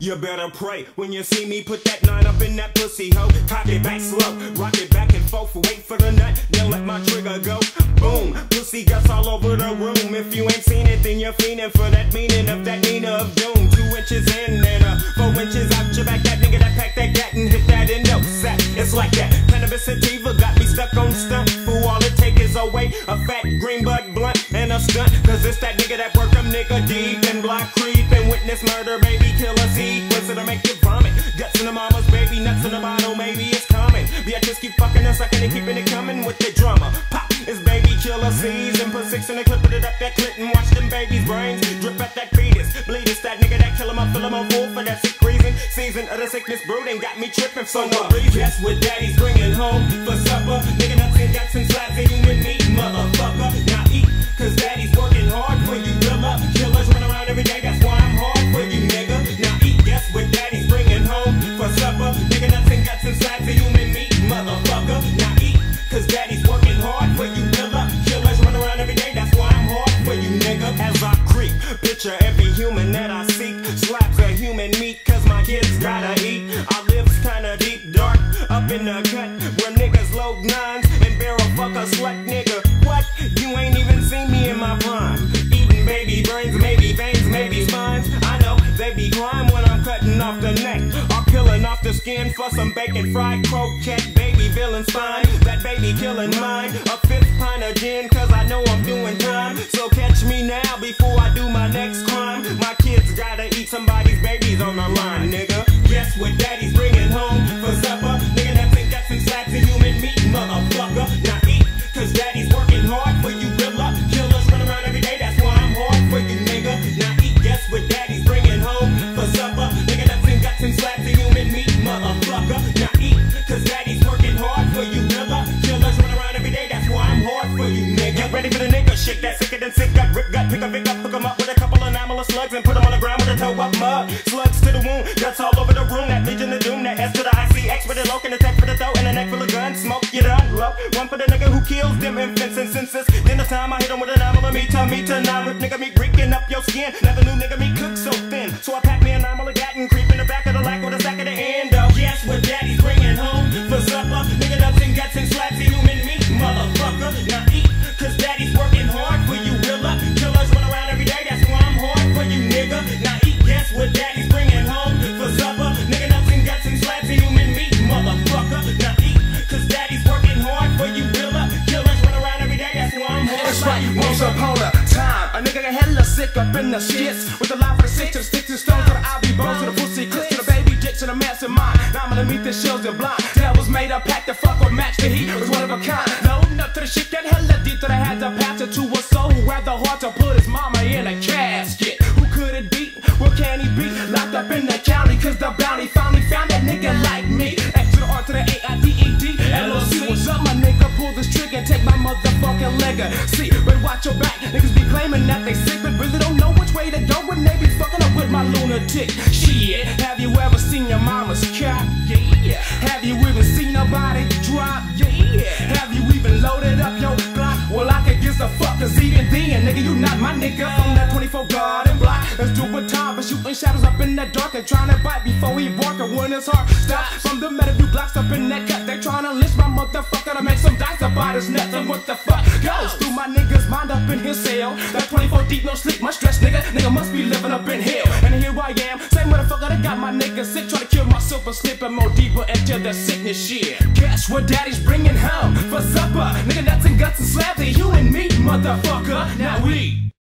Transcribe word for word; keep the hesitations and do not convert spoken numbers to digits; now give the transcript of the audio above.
You better pray when you see me put that nine up in that pussy hoe. Cock it back slow, rock it back and forth, wait for the nut, then let my trigger go. Boom, pussy guts all over the room. If you ain't seen it, then you're fiending for that meaning of that Nina of doom. Two inches in and uh, four inches out your back. That nigga that pack that gat and hit that endo sack. It's like that. Cannabis sativa got me stuck on stunt. Fool, all it take is away a fat green bud blunt and a stunt. Cause it's that nigga that work them nigga deep and block creep and witness murder, baby killer sequence. It'll make you vomit. Guts in the mama's baby, nuts in the bottle, maybe it's coming. Bitches keep fucking and sucking and keeping it coming with the drama. Pop, it's baby killer season. Put six in the clip, put it up that clit and watch them babies' brains drip at that fetus. Bleed, it's that nigga that kill him, I fill him on full for that sick reason. Season of the sickness brooding got me tripping for no reason. That's what daddy's bringing home for supper. Nigga nuts and guts and slaps and you and me, motherfucker. Now eat, cause daddy's working hard for you. Bill up, killers run around every day, that's why I'm hard for you, nigga. Now eat, that's what daddy's bringing home for supper. Nigga nuts and guts and slaps and you and me, motherfucker. Now eat, cause daddy's working hard for you. Bill up, killers run around every day, that's why I'm hard for you, nigga. As I creep, picture every human that I seek. Slaps a human meat, cause my kids gotta eat. Our lives kinda deep, dark, up in the cut, where niggas load nines and barrel fuck a slut, nigga. What? You ain't even seen me in my prime. Eating baby brains, maybe veins, maybe spines. I know they be crying when I'm cutting off the neck or peeling off the skin for some bacon fried croquette. Baby villain spine, that baby killing mine. A fifth pint of gin, cause I know I'm doing time. So catch me now before I do my next crime. My kids gotta eat somebody's babies on the line, nigga. Guess what daddy's bringing home for supper? Nigga, that's and guts and slaps of human meat, motherfucker. Now eat, cause daddy's working hard for you. Bill up, killers run around every day, that's why I'm hard for you, nigga. Now eat, guess what daddy's bringing home for supper? Nigga, that's and guts and slaps of human meat, motherfucker. Now eat, cause daddy's working hard for you. Bill up, killers run around every day, that's why I'm hard for you, nigga. Get ready for the nigga shit, that's sicker than sick. Got rip gut, pick a pick up, hook 'em up with a couple of anomalous slugs and put 'em on the ground with a toe up mud. Slugs to the wound, guts all over the room. That legion of doom, that S to the I C X with a loc and a tech for the throat and a neck full of guns. Smoke, you done, low. One for the nigga who kills them infants and senses. Then the time I hit him with an anomaly meter, meter, nine rip nigga me breaking up your skin. Never knew nigga me cook so thin. So I pack me an anomaly gat and creep in the back of the lack with a sack of the end of. Guess what daddy's bringing home for supper? Nigga nuts and guts and slaps of human meat, motherfucker. Now eat, cause daddy's working hard for you. Will up, killers run around every day, that's why I'm hard for you, nigga. Now eat, guess what daddy's bringing home for supper? Nigga nuts and guts and slaps of human meat, motherfucker. Now eat, cause daddy's working hard for you. Will up, killers run around every day, that's why I'm hard That's for right, you, once nigga. upon a time, a nigga got hella sick up in the shits. With the line for the six to the sticks and stones to the I V bones to the pussy clips to the baby dicks to the mastermind. Now I'm gonna meet the shells and blind. That was made up, packed the fuck or match the heat. Was one of a kind. Loading up to the shit, get hella deep that I had to patch it to a soul who had the heart to put his mama in a casket. Who could it be? What can he be? Locked up in the county, cause the bounty finally found that nigga like me. X to the R to the A I D E D L O C. What's up, my nigga? Pull this trigger and take my motherfucking legacy. But watch your back, niggas be claiming that they sick, but really don't know which way to go when they be fucking up with my lunatic. Shit, have you ever seen your mama's cat? Yeah. Have you even seen a body drop? Yeah. Have you even loaded up your Glock? Well, I could give a fuck, cause even then, nigga, you not my nigga from that twenty-four garden block. Let's do a time for shooting shadows up in that dark and trying to bite before he bark and when his heart stops. From the metal view Glocks up in that cut, they trying to lynch my motherfucker to make some dice about his nuts. And what the fuck goes through my nigga's mind up in his cell? That twenty-four deep, no sleep, much stress, nigga. Nigga must be living up in hell. And here I am, same motherfucker that got my nigga sick, trying to kill myself and slipping more deeper into the sickness shit. Guess what daddy's bringing home for supper? Nigga nuts and guts and slabs, you and me, motherfucker. Now we